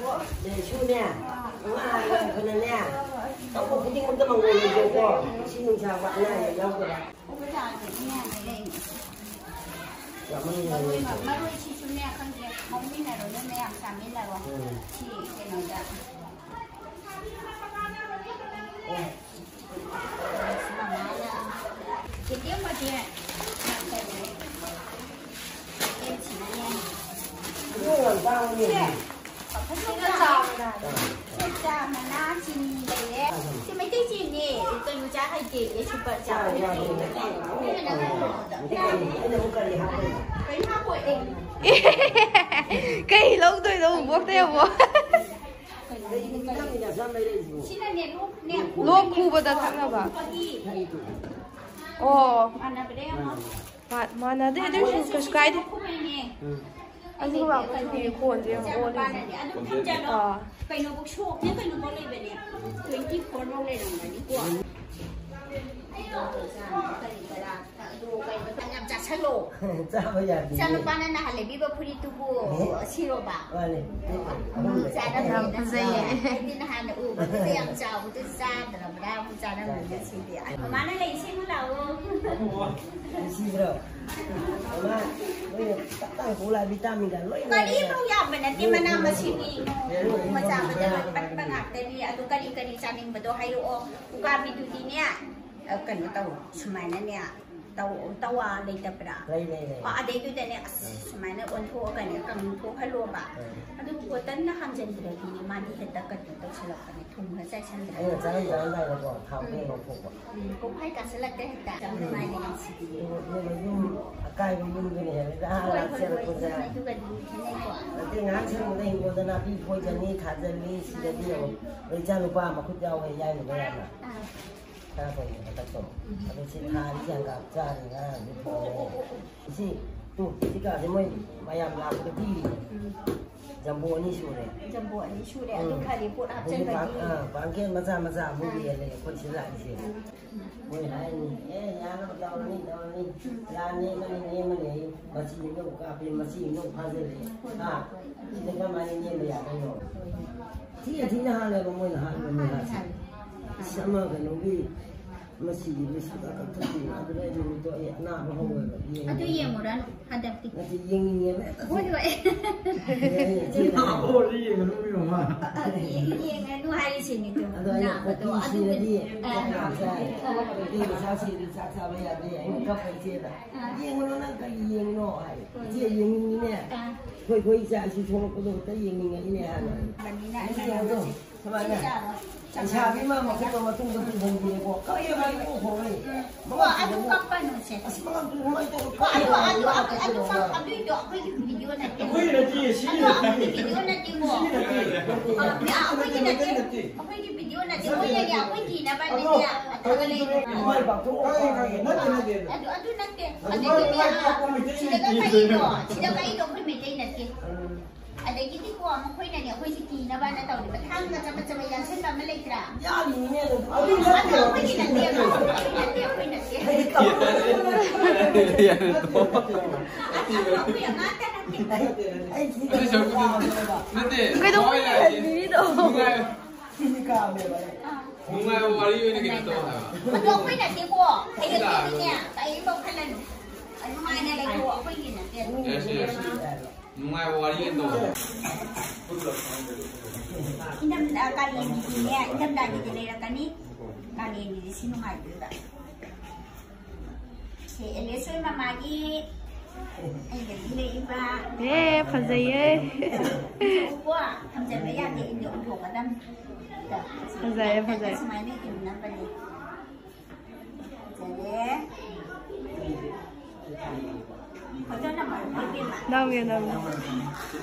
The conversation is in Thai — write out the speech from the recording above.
ชูเนี่ยว่าคนนั้นเนี่ยต้องพูดจริงมันก็มองเลยเดียวก็ชิ้นนุ่งชาวบ้านน่าจะเล่าก็ได้ผู้ชายเนี่ยอะไรอย่าไม่มาด้วยชิ้นชุดเนี่ยคนเดียวมองไม่ไหนเราเนี่ยไม่อยากสามีเราที่เป็นอะไรจ้ะ今天我姐，天气呢？ 用很大的面。 这个早的，这家们拿金的嘞，这没得金的，跟人家还给也是不讲的，那个那个的，跟他会的。 cây lâu tôi đâu buộc theo buộc luộc khu bờ thằng nào bà ồ mà nó đây đây cái cái đấy anh cứ bảo cái gì cuốn gì cuốn đấy ไปโนบุกโชคเนี่ยไปโนบุกเลยแบบเนี้ย24โมงเลยหนังแบบนี้กว่าดูไปมันพยายามจัดฉลกจ้าพยายามฉันรู้ป่ะนั่นนะฮะเลยบีบพูดทุกบูชิโร่บ่าจ้านั่นเองนะจ๊ะนี่นะฮะเนี่ยมันก็ยังเจ้ามันก็จ้าแต่เราไม่ได้มันจ้านั่นเหมือนกันสิเดียประมาณนั้นเลยใช่ไหมเราชิโร่ประมาณไม่ตั้งกูไล่วิตามินกันเลยตอนนี้เราอยากเป็นอะไรมันน่ามาชิมีมาจ้ามันจะมันปังหักแต่เนี่ยตุกาลีจานิงมาดูให้รู้อุกาบิดูดีเนี่ยกันมาตัวสมัยนั้นเนี่ยตัวเลยแต่ปลาอ๋ออะไรตัวเนี่ยสมัยนั้นวันทั่วกันเนี่ยกังทั่วฮัลโหลบ่ะอันนี้กูตั้งนะคำจันทร์เลยทีนี้มาที่เห็นตะกันตัวฉลองกันเนี่ยทุ่มหัวใจฉันเลยจะให้ย้อนไปแล้วก็ทำให้เราผูกกูให้การสลัดได้แต่จำได้ไหมเนี่ยสิมันยุ่งใกล้มันยุ่งกันเนี่ยได้แล้วเชื่อกูจะที่งานเชื่อมึงได้กูจะนับพี่คุยจะนี่ขาจะนี่สิเดียวเลยจ้าลูกป้ามาคุยเอาให้ยายหนูไม่ได้หรอกถ้าคนเขาตัดต่อเขาเป็นชิ้นทานที่ยังกับจ้าหรือว่าหรือพอสิตู้ที่ก็จะไม่พยายามรับกับพี่จัมโบ้นี่ชูเลยจัมโบ้นี่ชูเลยลูกค้าที่พูดอาจจะไม่ดีบางแค่มาซ่าไม่ดีอะไรคนชิ้นหลายสิไม่ได้นี่ยาเราเดานี่ยานี่มันนี่มาชี้นกกับเป็นมาชี้นกพาเสเลยที่ก็มานี่ไม่อยากให้หรอกที่น่าเลยก็ไม่น่าไม่น่าสมัครน้องพี่มาสีก็ทุกทีอะไรดูตัวหน้ามันหัวแบบนี้อันที่ยังหมดแล้วอันเด็กติดอันที่ยังเงี้ยไหมโอ้ยด้วยที่หน้าโอ้ยยังรู้อยู่มั้งยังไงดูให้ดิฉันนี่ตัวหน้าตัวอันที่นี่ใช่ที่ภาษาสีภาษาไม่อยากได้ยังก็ไปเที่ยวยังมันนั่งก็ยังน้อยเที่ยวยังเนี่ยคุยจะชิชงก็ดูแต่ยังเนี่ยวันนี้นะที่ยังดูทำไมเนี่ยชาพี่มาขึ้นมาตุ้งตุ้งตุ้งดีกว่าก็ยังไม่รู้ผมเลยว่าอันนู้นก็เป็นหนูเสร็จว่าอันนู้นดอกไม่กินวิดีโอนั่นเองไม่ได้ที่ชี้ไม่กินวิดีโอนั่นเองบ่ไม่เอาไม่กินนั่นเองไม่กินวิดีโอนั่นเองไม่อยากไม่กินนะบ้านเนี่ยอะไรไม่บอกทุกคนนั่นนั่นเองอันนู้นนั่นเองอันนี้เนี่ยชีเด็กก็ไปอีกบ่ชีเด็กก็อีกก็ไม่ได้นั่นเองอันนี้ที่กลัวมันคุยเนี่ยคุยสิกีนะบ้านนะตอนนี้มันทั้งมันจะไปยังเส้นเราไม่เลยกระยาดีเนี่ยเอาดิเราไม่กินนั่นเดียวนั่นเดียวคุยนั่นเดียวเดี๋ยวตัวอันนี้เราคุยอย่างนั้นแต่นั่นเดียวไอ้ที่นั่นเองไม่ต้องไปนี่ดูที่นี่กล้าเลยมึงไม่วารีอยู่ในกินตัวมันต้องคุยนั่นเดียวกว่าไอ้เรื่องนี้เนี่ยไอ้บอกขนาดไอ้ไม่เนี่ยอะไรกว่าคุยกินนั่นเดียวไม่วารีกันตัวอินดัมดาการเรียนดีๆเนี่ยอินดัมดาดีๆเลยละกันนี่การเรียนดีๆสินุ่มหายไปแล้วเฮ้ยเลี้ยงช่วยมามาดีไอ้เด็กเลยอีบ้าเฮ้พันใจเย้ว่าทำใจไม่ยากดีเดี๋ยวถูกกันดั้มพันใจสมัยนี้กินน้ำไปเลยเจ๊เขาจะนำมาไม่กินอ่ะน้ำ